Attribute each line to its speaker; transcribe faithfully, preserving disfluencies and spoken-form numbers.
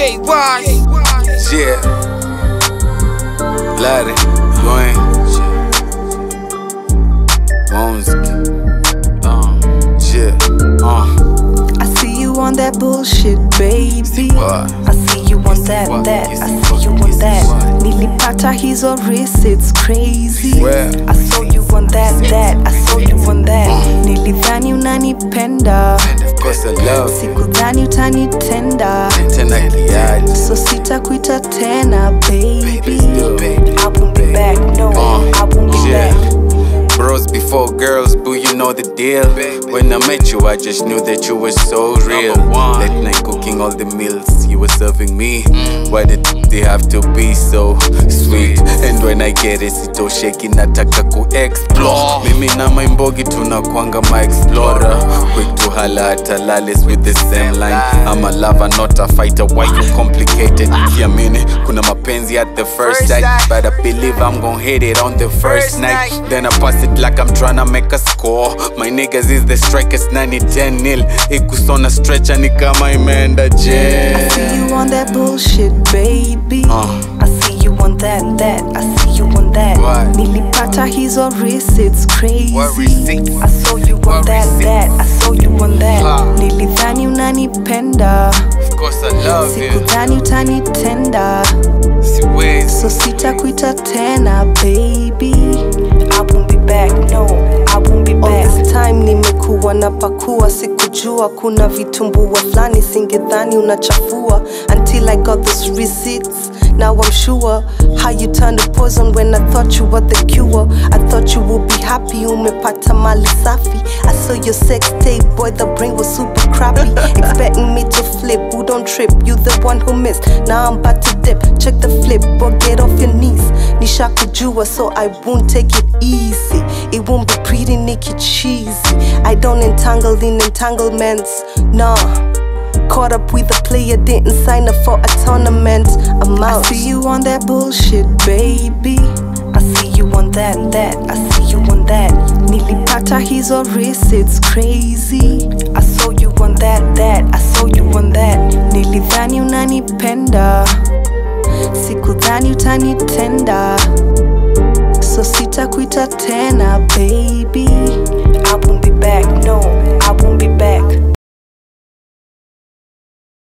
Speaker 1: X-Nyamwaji.
Speaker 2: Yeah. Larry, Dwayne, Monski. Um, yeah. Uh.
Speaker 3: I see you on that bullshit, baby. I see you on that, that. I see you on that. Nilipata hizo wrist, it's crazy. I saw you on that, that. I saw you on that. Nilidhani unanipenda,
Speaker 2: Cause I love you.
Speaker 3: sikudhani utanitenda.
Speaker 2: Tena kiaje.
Speaker 3: So sitakuita tena, baby. I won't be back, no, I won't be back.
Speaker 2: Bros before girls, boo, you know the deal. When I met you, I just knew that you were so real. Late night cooking all the meals you were serving me. Why did they have to be so sweet? And when I get it, sito shake nataka ku-explore. Mimi na maimbogi tunakwanga ma-explorer. Quick to holla at alalis with the same line. I'm a lover, not a fighter, why you complicated? Siamini, kuna mapenzi at the first sight. But I believe I'm gon' hit it on the first night. Then I pass it like I'm tryna make a score. My niggas is the strikers, ninety ten nil. Ikusona stretcher ni kama imeenda jail.
Speaker 3: I see you on that bullshit, baby.
Speaker 2: uh.
Speaker 3: I see you on that, that. I see you on that.
Speaker 2: What?
Speaker 3: Nilipata hizo wrist, it's crazy.
Speaker 2: What receipt?
Speaker 3: I saw you on
Speaker 2: What
Speaker 3: that,
Speaker 2: receipt?
Speaker 3: that. I saw you on that.
Speaker 2: Uh.
Speaker 3: Nilidhani unanipenda,
Speaker 2: Of course I love you.
Speaker 3: sikudhani utanitenda.
Speaker 2: Siwezi.
Speaker 3: So sitakuita tena, baby. I won't be back, no, I won't be back. All this time nimekuwa na pakua, sikujua kuna vitumbua flani singedhani unachafua. Until I got those receipts, now I'm sure. How you turned the poison when I thought you were the cure. I thought you would be happy, umepata mali safi. I saw your sex tape, boy, the brain was super crappy. Expecting me to flip, who don't trip, you the one who missed. Now I'm about to dip, check the flip, boy, get off your knees. Nisha kujua, so I won't take it easy. It won't be pretty, Nikki cheesy. I don't entangle in entanglements, nah. Caught up with a player, didn't sign up for a tournament. I'm out. I see you on that bullshit, baby. I see you on that, that. I see you on that. Nilipata hizo wrist, it's crazy. I saw you on that, that. I saw you on that. Nilidhani unanipenda, sikudhani utanitenda. So sitakuita tena, baby. I won't be back, no, I won't be back.